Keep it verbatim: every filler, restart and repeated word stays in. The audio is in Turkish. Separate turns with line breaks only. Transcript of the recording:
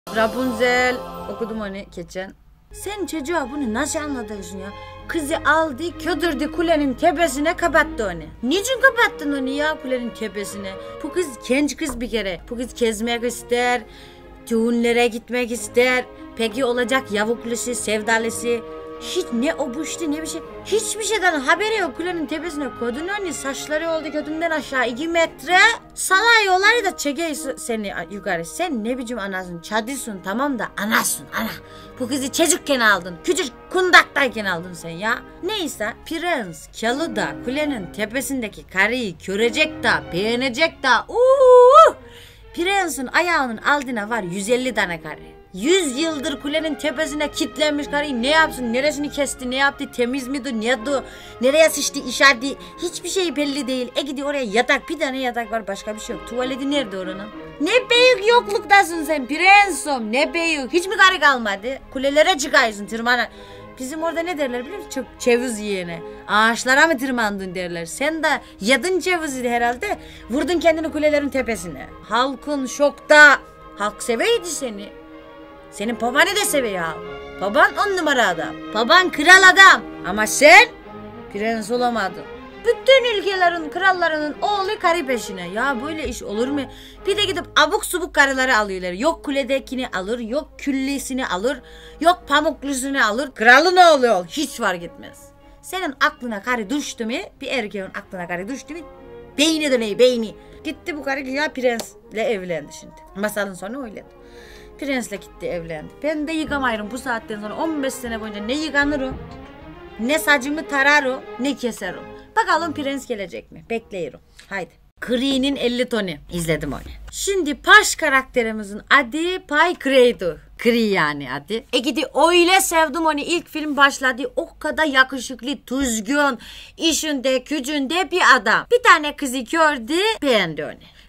Rapunzel okudum onu geçen. Sen çocuğa bunu nasıl anlatıyorsun ya? Kızı aldı, ködürdü kulenin tepesine, kapattı onu. Niçin kapattın onu ya kulenin tepesine? Bu kız genç kız bir kere. Bu kız gezmek ister, düğünlere gitmek ister. Peki olacak yavuklusu, sevdalısı. Hiç ne obuştu ne bir şey. Hiçbir şeyden haberi yok. Kulenin tepesine koydun onu. Saçları oldu götünden aşağı iki metre. Salay da çekeyi seni yukarı. Sen ne biçim anasın? Çadısın tamam da anasın ana. Bu kızı çocukken aldın. Küçük kundaktayken aldın sen ya. Neyse prens Kaluda kulenin tepesindeki karıyı görecek da beğenecek da. Uuu. Prensin ayağının altına var yüz elli tane karı. Yüz yıldır kulenin tepesine kilitlenmiş karıyı ne yapsın, neresini kesti, ne yaptı, temiz miydi, neydi, nereye sıçtı, işardı, hiçbir şey belli değil. E gidiyor oraya yatak, bir tane yatak var, başka bir şey yok. Tuvaleti nerede oranın? Ne büyük yokluktasın sen prensom, ne büyük. Hiç mi karı kalmadı? Kulelere çıkarsın tırmana. Bizim orada ne derler biliyor musun? Çok ceviz yiyene. Ağaçlara mı tırmandın derler. Sen de yedin cevizi herhalde. Vurdun kendini kulelerin tepesine. Halkın şokta. Halk seveydi seni. Senin babanı da seviyor ya. Baban on numara adam. Baban kral adam. Ama sen prens olamadın. Bütün ülkelerin krallarının oğlu karı peşine. Ya böyle iş olur mu? Bir de gidip abuk subuk karıları alıyorlar. Yok kuledekini alır, yok küllisini alır, yok pamuklusunu alır. Kralın oğlu ol. Hiç fark etmez. Senin aklına karı düştü mü? Bir erkeğin aklına karı düştü mü? Beyni dönüyor beyni. Gitti bu karı ya prensle evlendi şimdi. Masalın sonu öyle. Prensle gitti evlendi. Ben de yıkamayırım bu saatten sonra on beş sene boyunca ne yıkanırım, ne saçımı tararım, ne keserim. Bakalım prens gelecek mi? Bekleyirim. Haydi. Cree'nin elli tonu. İzledim onu. Şimdi baş karakterimizin adı Pay Cree'du. Cree yani adı. E gidi öyle sevdim onu. İlk film başladı. O kadar yakışıklı, düzgün, işinde, gücünde bir adam. Bir tane kızı gördü, beğendi onu.